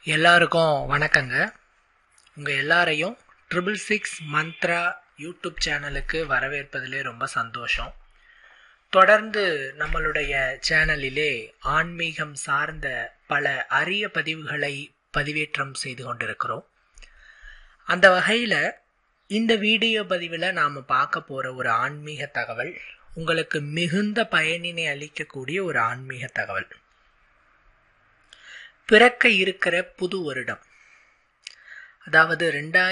எல்லாருக்கும் வணக்கங்க. உங்கள் எல்லாரையும் 666 மந்த்ரா யூடியூப் சேனலுக்கு வரவேற்பதிலே ரொம்ப சந்தோஷம். தொடர்ந்து நம்மளுடைய சேனலிலே ஆன்மீகம் சார்ந்த பல அரிய பதிவுகளை பதிவேற்றம் செய்து கொண்டிருக்கிறோம். அந்த வகையில் இந்த வீடியோ பதிவில் நாம் பார்க்க போகிற ஒரு ஆன்மீக தகவல் உங்களுக்கு மிகுந்த பயனினை அளிக்கக்கூடிய ஒரு ஆன்மீக தகவல். பிறக்க இருக்கிற புது வருடம், அதாவது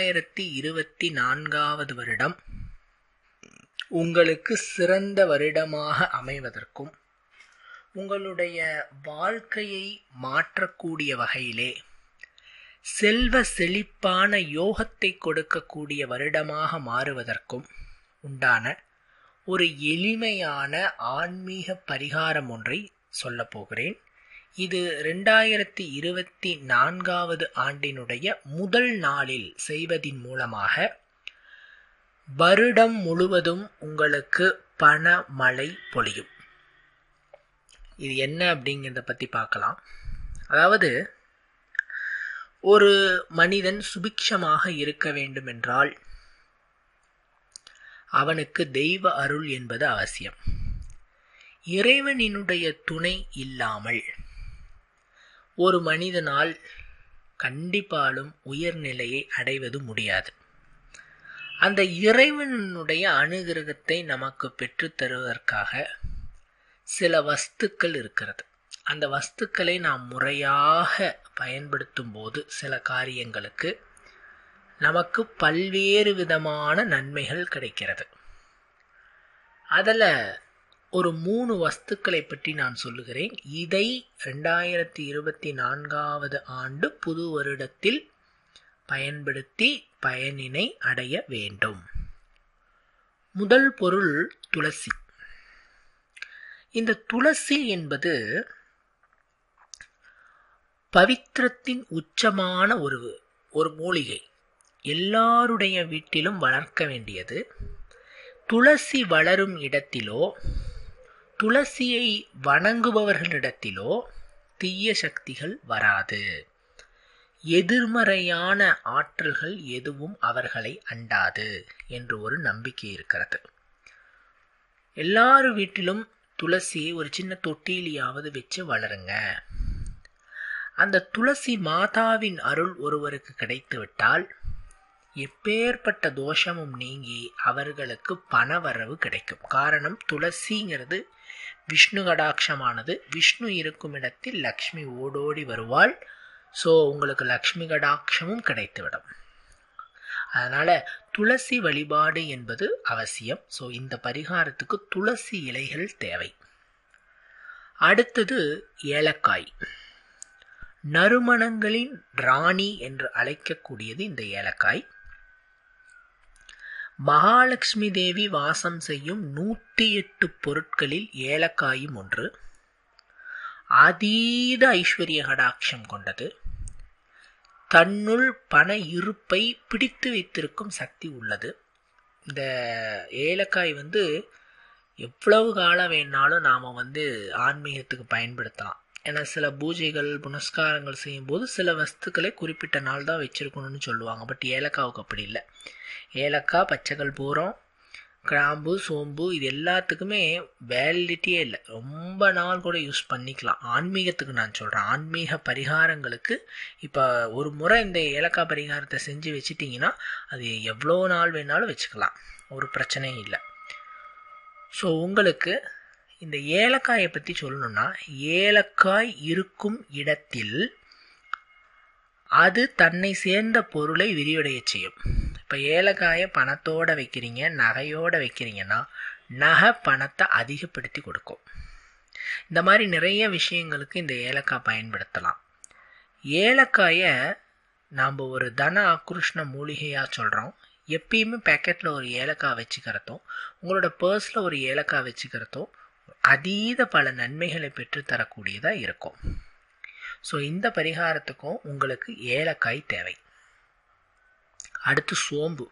2024 வருடம் உங்களுக்கு சிறந்த வருடமாக அமைவதற்கும் உங்களுடைய வாழ்க்கையை மாற்றக்கூடிய வகையிலே செல்வ செழிப்பான யோகத்தை கொடுக்கக்கூடிய வருடமாக மாறுவதற்கும் உண்டான ஒரு எளிமையான ஆன்மீக பரிகாரம் ஒன்றை சொல்ல போகிறேன். இது 2024 ஆண்டினுடைய முதல் நாளில் செய்வதின் மூலமாக வருடம் முழுவதும் உங்களுக்கு பண மழை பொழியும். இது என்ன அப்படிங்கிறத பற்றி பார்க்கலாம். அதாவது ஒரு மனிதன் சுபிக்ஷமாக இருக்க வேண்டும் என்றால் அவனுக்கு தெய்வ அருள் என்பது அவசியம். இறைவனினுடைய துணை இல்லாமல் ஒரு மனிதனால் கண்டிப்பாலும் உயர்நிலையை அடைவது முடியாது. அந்த இறைவனுடைய அனுகிரகத்தை நமக்கு பெற்றுத் தருவதற்காக சில வஸ்துக்கள் இருக்கிறது. அந்த வஸ்துக்களை நாம் முறையாக பயன்படுத்தும் போது சில காரியங்களுக்கு நமக்கு பல்வேறு விதமான நன்மைகள் கிடைக்கிறது. அதில் ஒரு 3 வஸ்துக்களை பற்றி நான் சொல்லுகிறேன். இதை 2024 ஆண்டு புது வருடத்தில் பயன்படுத்தி பயனினை அடைய வேண்டும். முதல் பொருள் துளசி. இந்த துளசி என்பது பவித்திரத்தின் உச்சமான ஒரு மூலிகை. எல்லாருடைய வீட்டிலும் வளர்க்க வேண்டியது. துளசி வளரும் இடத்திலோ துளசியை வணங்குபவர்களிடத்திலோ தீய சக்திகள் வராது. எதிர்மறையான ஆற்றல்கள் எதுவும் அவர்களை அண்டாது என்று ஒரு நம்பிக்கை இருக்கிறது. எல்லார் வீட்டிலும் துளசியை ஒரு சின்ன தொட்டியிலாவது வச்சு வளருங்க. அந்த துளசி மாதாவின் அருள் ஒருவருக்கு கிடைத்துவிட்டால் எப்பேற்பட்ட தோஷமும் நீங்கி அவர்களுக்கு பணவரவு கிடைக்கும். காரணம், துளசிங்கிறது விஷ்ணு கடாட்சமானது. விஷ்ணு இருக்கும் இடத்தில் லக்ஷ்மி ஓடோடி வருவாள். ஸோ உங்களுக்கு லக்ஷ்மி கடாட்சமும் கிடைத்துவிடும். அதனால துளசி வழிபாடு என்பது அவசியம். ஸோ இந்த பரிகாரத்துக்கு துளசி இலைகள் தேவை. அடுத்தது ஏலக்காய். நறுமணங்களின் ராணி என்று அழைக்கக்கூடியது இந்த ஏலக்காய். மகாலட்சுமி தேவி வாசம் செய்யும் 108 பொருட்களில் ஏலக்காயும் ஒன்று. அதீத ஐஸ்வர்ய கடாட்சம் கொண்டது. தன்னுள் பண இருப்பை பிடித்து வைத்திருக்கும் சக்தி உள்ளது. இந்த ஏலக்காய் எவ்வளவு காலம் வேணாலும் நாம் ஆன்மீகத்துக்கு பயன்படுத்தலாம். ஏன்னா சில பூஜைகள் புனஸ்காரங்கள் செய்யும்போது சில வஸ்துக்களை குறிப்பிட்ட நாள் தான் வச்சிருக்கணும்னு சொல்லுவாங்க. பட் ஏலக்காவுக்கு அப்படி இல்லை. ஏலக்காய், பச்சைகள் பூரம், கிராம்பு, சோம்பு இது எல்லாத்துக்குமே வேலிடிட்டியே இல்லை. ரொம்ப நாள் கூட யூஸ் பண்ணிக்கலாம். ஆன்மீகத்துக்கு நான் சொல்கிறேன். ஆன்மீக பரிகாரங்களுக்கு இப்போ ஒரு முறை இந்த ஏலக்காய் பரிகாரத்தை செஞ்சு வச்சிட்டிங்கன்னா அது எவ்வளோ நாள் வேணாலும் வச்சுக்கலாம். ஒரு பிரச்சனையும் இல்லை. ஸோ உங்களுக்கு இந்த ஏலக்காயை பற்றி சொல்லணும்னா, ஏலக்காய் இருக்கும் இடத்தில் அது தன்னை சேர்ந்த பொருளை விரிவடைய செய்யும். இப்போ ஏலக்காயை பணத்தோடு வைக்கிறீங்க, நகையோடு வைக்கிறீங்கன்னா நகை பணத்தை அதிகப்படுத்தி கொடுக்கும். இந்த மாதிரி நிறைய விஷயங்களுக்கு இந்த ஏலக்காய் பயன்படுத்தலாம். ஏலக்காயை நாம் ஒரு தன ஆக்ருஷ்ண மூலிகையாக சொல்கிறோம். எப்பயுமே பேக்கெட்டில் ஒரு ஏலக்காய் வச்சுக்கிறதும் உங்களோட பர்ஸில் ஒரு ஏலக்காய் வச்சுக்கிறதும் அதீத பல நன்மைகளை பெற்றுத்தரக்கூடியதாக இருக்கும். ஸோ இந்த பரிகாரத்துக்கும் உங்களுக்கு ஏலக்காய் தேவை. அடுத்து சோம்பு.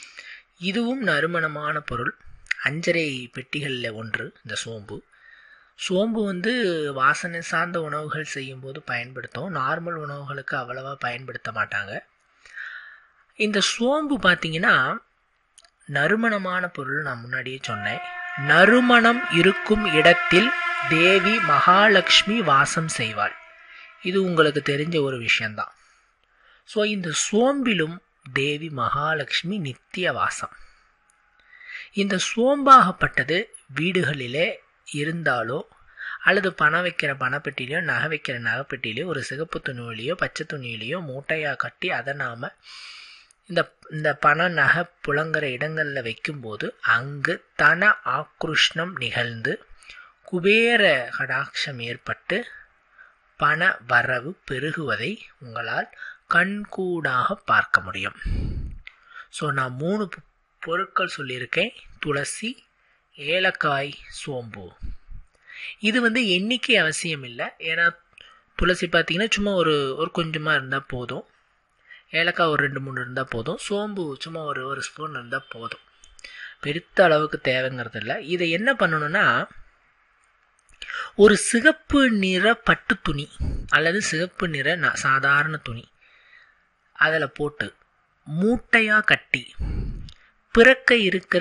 இதுவும் நறுமணமான பொருள். 5 பெட்டிகளில் ஒன்று இந்த சோம்பு. சோம்பு வந்து வாசனை சார்ந்த உணவுகள் செய்யும்போது பயன்படுத்தும். நார்மல் உணவுகளுக்கு அவ்வளவா பயன்படுத்த மாட்டாங்க. இந்த சோம்பு பார்த்தீங்கன்னா நறுமணமான பொருள். நான் முன்னாடியே சொன்னேன், நறுமணம் இருக்கும் இடத்தில் தேவி மகாலட்சுமி வாசம் செய்வாள். இது உங்களுக்கு தெரிஞ்ச ஒரு விஷயம்தான். ஸோ இந்த சோம்பிலும் தேவி மகாலட்சுமி நித்திய வாசம். இந்த சோம்பாகப்பட்டது வீடுகளிலே இருந்தாலோ அல்லது பணம் வைக்கிற பணப்பெட்டிலையோ நகை வைக்கிற நகைப்பெட்டிலையோ ஒரு சிகப்பு துணியிலையோ பச்சை துணியிலையோ மூட்டையாக கட்டி அதை நாம் இந்த பண நகை புழங்குற இடங்களில் வைக்கும்போது அங்கு தன ஆக்ருஷ்ணம் நிகழ்ந்து குபேர கடாட்சம் ஏற்பட்டு பண வரவு பெருகுவதை உங்களால் கண்கூடாக பார்க்க முடியும். ஸோ நான் 3 பொருட்கள் சொல்லியிருக்கேன்: துளசி, ஏலக்காய், சோம்பு. இது வந்து எண்ணிக்கை அவசியம் இல்லை. ஏன்னா துளசி பார்த்தீங்கன்னா சும்மா ஒரு கொஞ்சமாக இருந்தால் போதும். ஏலக்காய் ஒரு 2-3 இருந்தால் போதும். சோம்பு சும்மா ஒரு ஸ்பூன் இருந்தால் போதும். பெருத்த அளவுக்கு தேவைங்கிறது இல்லை. இதை என்ன பண்ணணும்னா, ஒரு சிகப்பு நிற பட்டு துணி அல்லது சிகப்பு நிற சாதாரண துணி அதில் போட்டு மூட்டையாக கட்டி பிறக்க இருக்கிற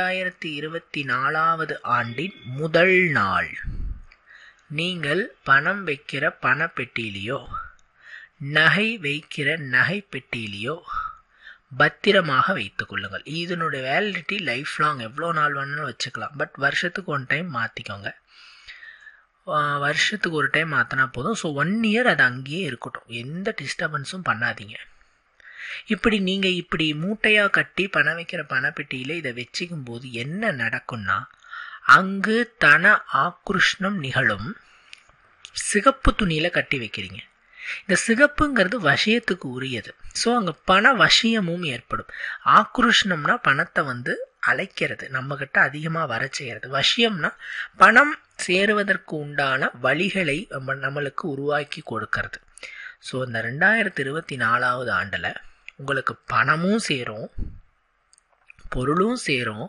2024 ஆண்டின் முதல் நாள் நீங்கள் பணம் வைக்கிற பணப்பெட்டியிலையோ நகை வைக்கிற நகை பெட்டியிலையோ பத்திரமாக வைத்துக் கொள்ளுங்கள். இதனுடைய வேலிடிட்டி லைஃப் லாங், எவ்வளோ நாள் வேணும்னு வச்சுக்கலாம். பட் வருஷத்துக்கு 1 டைம் மாற்றிக்கோங்க. வருஷத்துக்கு 1 டைம் மாற்றினா போதும். ஸோ 1 இயர் அது அங்கேயே இருக்கட்டும், எந்த டிஸ்டர்பன்ஸும் பண்ணாதீங்க. இப்படி மூட்டையாக கட்டி பணம் வைக்கிற பணப்பெட்டியில் இதை வச்சுக்கும் போது என்ன நடக்கும்னா, அங்கு தன ஆக்ருஷ்ணம் நிகழும். சிகப்பு துணியில் கட்டி வைக்கிறீங்க. இந்த சிகப்புங்கிறது வசியத்துக்கு உரியது. ஸோ அங்கே பண வசியமும் ஏற்படும். ஆக்ருஷ்ணம்னா பணத்தை வந்து அழைக்கிறது, நம்மக்கிட்ட அதிகமாக வர செய்கிறது. வசியம்னா பணம் சேருவதற்கு உண்டான வழிகளை நம்மளுக்கு உருவாக்கி கொடுக்கறது. ஸோ இந்த 2024 ஆண்டில் உங்களுக்கு பணமும் சேரும், பொருளும் சேரும்,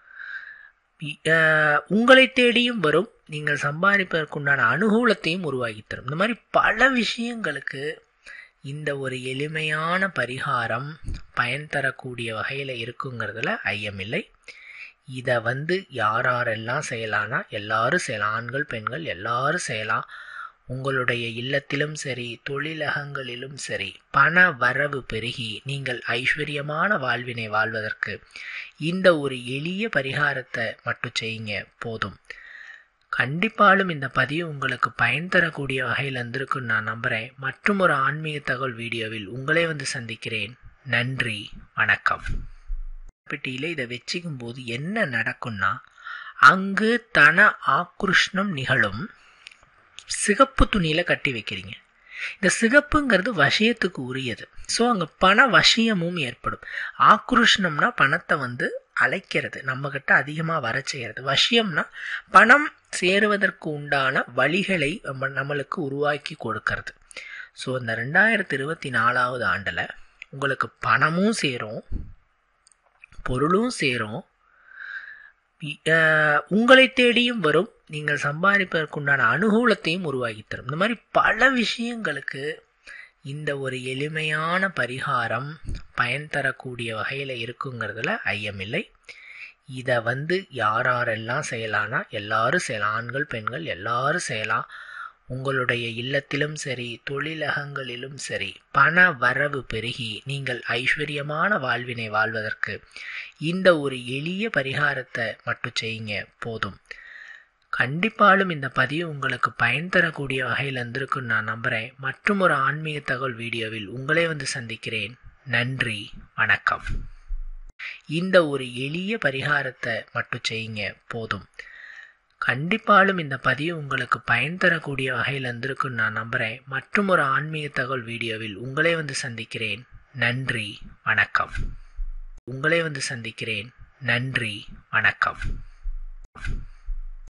உங்களை தேடியும் வரும், நீங்கள் சம்பாதிப்பதற்குண்டான அனுகூலத்தையும் உருவாக்கி தரும். இந்த மாதிரி பல விஷயங்களுக்கு இந்த ஒரு எளிமையான பரிகாரம் பயன் தரக்கூடிய வகையில் இருக்குங்கிறதுல ஐயமில்லை. இதை வந்து யாரெல்லாம் செய்யலான்னா எல்லாரும் செய்யலாம். ஆண்கள் பெண்கள் எல்லாரும் செய்யலாம். உங்களுடைய இல்லத்திலும் சரி, தொழிலகங்களிலும் சரி, பண வரவு பெருகி நீங்கள் ஐஸ்வர்யமான வாழ்வினை வாழ்வதற்கு இந்த ஒரு எளிய பரிகாரத்தை மட்டும் செய்யுங்க, போதும். கண்டிப்பாலும் இந்த பதிவு உங்களுக்கு பயன் தரக்கூடிய வகையில் இருந்திருக்குன்னு நான் நம்புகிறேன். மற்றும் ஒரு ஆன்மீக தகவல் வீடியோவில் உங்களே வந்து சந்திக்கிறேன். நன்றி, வணக்கம். பெட்டியில் இதை வச்சுக்கும் போது என்ன நடக்கும்னா, அங்கு தன ஆக்ருஷ்ணம் நிகழும். சிகப்பு துணியில் கட்டி வைக்கிறீங்க. இந்த சிகப்புங்கிறது வசியத்துக்கு உரியது. ஸோ அங்கே பண வசியமும் ஏற்படும். ஆக்ருஷ்ணம்னா பணத்தை வந்து அழைக்கிறது, நம்மக்கிட்ட அதிகமாக வர செய்கிறது. வசியம்னா பணம் சேருவதற்கு உண்டான வழிகளை நம்மளுக்கு உருவாக்கி கொடுக்கறது. ஸோ இந்த 2024 ஆண்டில் உங்களுக்கு பணமும் சேரும், பொருளும் சேரும், உங்களை தேடியும் வரும், நீங்கள் சம்பாதிப்பதற்குண்டான அனுகூலத்தையும் உருவாக்கி தரும். இந்த மாதிரி பல விஷயங்களுக்கு இந்த ஒரு எளிமையான பரிகாரம் பயன் தரக்கூடிய வகையில் இருக்குங்கிறதுல ஐயமில்லை. இதை வந்து யாரெல்லாம் செய்யலான்னா எல்லாரும் செய்யலாம். ஆண்கள் பெண்கள் எல்லாரும் செய்யலாம். உங்களுடைய இல்லத்திலும் சரி, தொழிலகங்களிலும் சரி, பண வரவு பெருகி நீங்கள் ஐஸ்வர்யமான வாழ்வினை வாழ்வதற்கு இந்த ஒரு எளிய பரிகாரத்தை மட்டும் செய்யுங்க, போதும். கண்டிப்பாலும் இந்த பதிவு உங்களுக்கு பயன் தரக்கூடிய வகையில் இருந்திருக்குன்னு நான் நம்புகிறேன். மற்றும் ஒரு ஆன்மீக தகவல் வீடியோவில் உங்களே வந்து சந்திக்கிறேன். நன்றி, வணக்கம். இந்த ஒரு எளிய பரிகாரத்தை மட்டும் செய்யுங்க, போதும். கண்டிப்பாலும் இந்த பதிவு உங்களுக்கு பயன் தரக்கூடிய வகையில் இருந்திருக்குன்னு நான் நம்புகிறேன். மற்றும் ஒரு ஆன்மீக தகவல் வீடியோவில் உங்களே வந்து சந்திக்கிறேன். நன்றி, வணக்கம். உங்களே வந்து சந்திக்கிறேன். நன்றி, வணக்கம்.